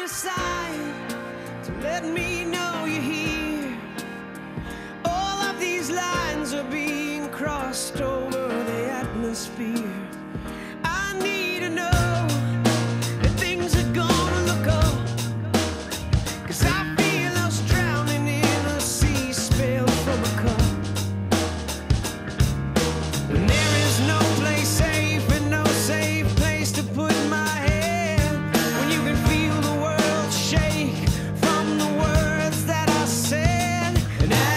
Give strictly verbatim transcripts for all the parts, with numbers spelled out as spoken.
need a sign to let me know you're here. All of these lines are being crossed over the atmosphere. I need to know that things are gonna look up, 'cause I feel us drowning in a sea spilled from a cup. When there is no place safe and no safe place to put my head, when you can feel the world shake from the words that I said, and I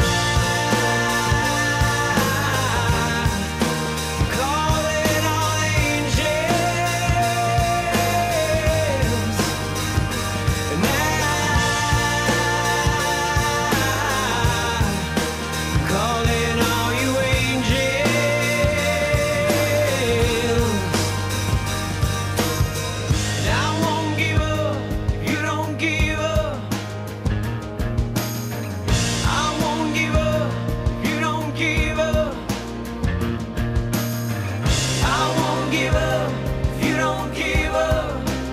call it all angels, and I call it all you angels. And I won't give up if you don't give up. I won't give up if you don't give up. I won't give up if you don't give up.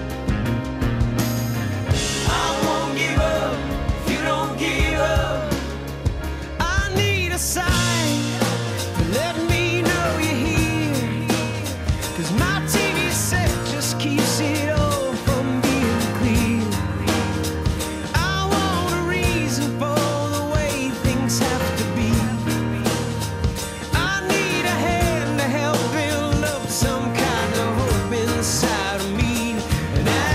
I won't give up if you don't give up. I need a sign to let me know you're here, 'cause my T V set just keeps it all from being clear. I want a reason for the way things have to be. I need a hand to help build up some kind of hope inside of me. And I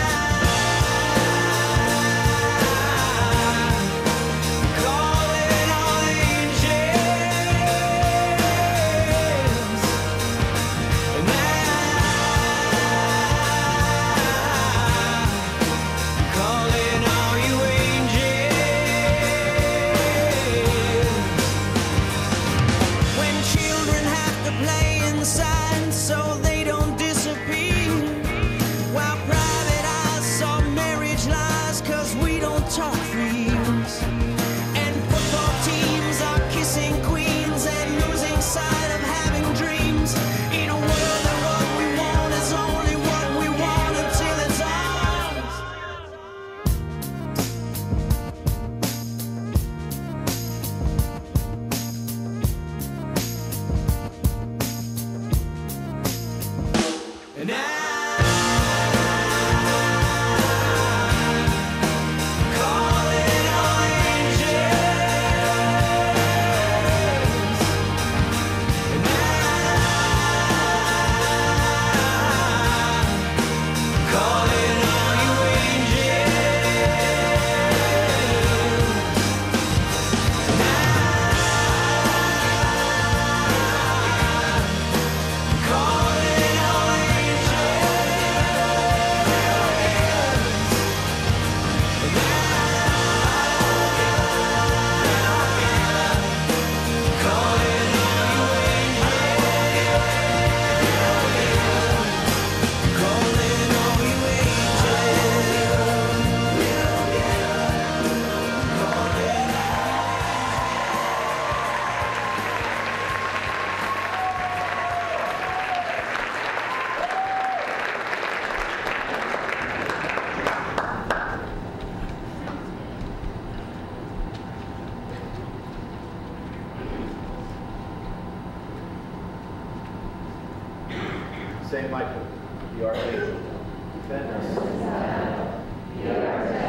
call it all angels, and I call it all you angels. When children have to play inside so they don't disappear, while private eyes saw marriage lies 'cause we don't talk for years, and football teams are kissing queens and losing sight of having dreams, in a world that what we want is only what we want until it's ours. And I call it all angels, and I call it all you angels, and I call it all Saint Michael, the archangel, defend us.